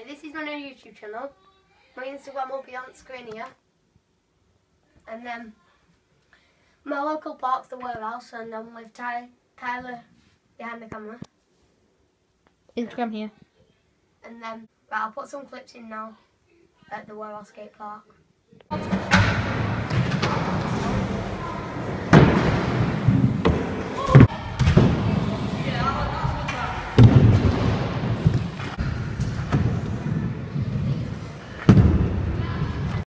Right, this is my new YouTube channel. My Instagram will be on screen here. And then my local park's the warehouse, and I'm with Tyler behind the camera. Instagram here. And then I'll put some clips in now at the warehouse skate park.